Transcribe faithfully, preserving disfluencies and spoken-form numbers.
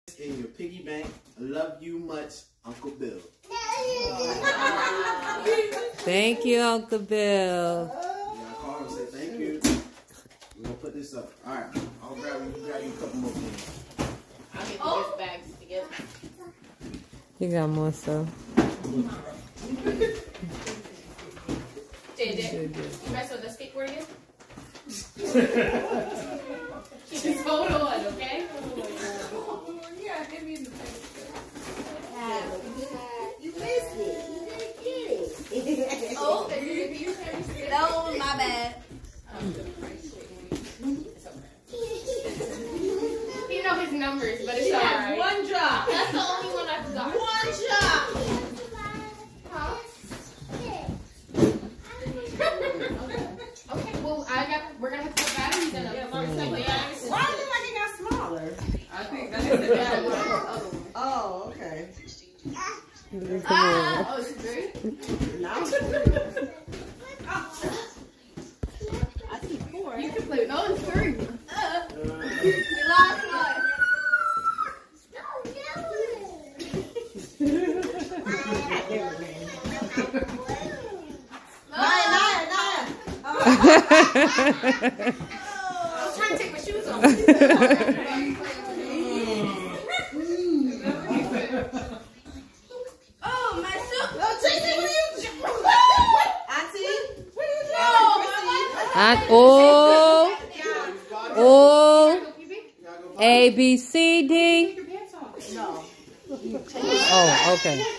In your piggy bank. Love you much, Uncle Bill. Thank you, Uncle Bill. Yeah, I called and said thank you. We're gonna put this up. All right, I'll grab you, grab you a couple more things. I'll get the oh. gift bags together. You got more stuff. J J, you mess with the skateboard again? Just hold on, okay? Yeah, hit me in the face. You missed it. You didn't get it. Oh, you no, my bad. He know his numbers, but it's alright. One drop. That's the only one I forgot. One drop. Huh? Okay, well, I got. We're gonna have to put batteries in them. Yeah, Why is it like it got smaller? I think that's the battery. Oh, okay. Ah, oh, it's great. No. I see four. You can play. No, it's three. Uh, we lost one. Naya, Naya, Naya. I was trying to take my shoes off. And O, O, A, B, C, D. No. Oh, okay.